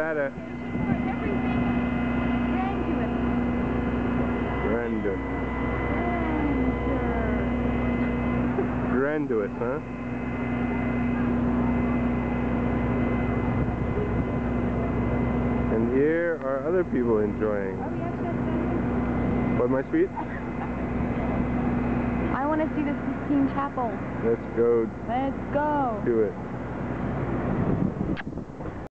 Nevada. Grandiose. Grandiose, huh? And here are other people enjoying. What, my sweet? I want to see the Sistine Chapel. Let's go. Let's go. Do it.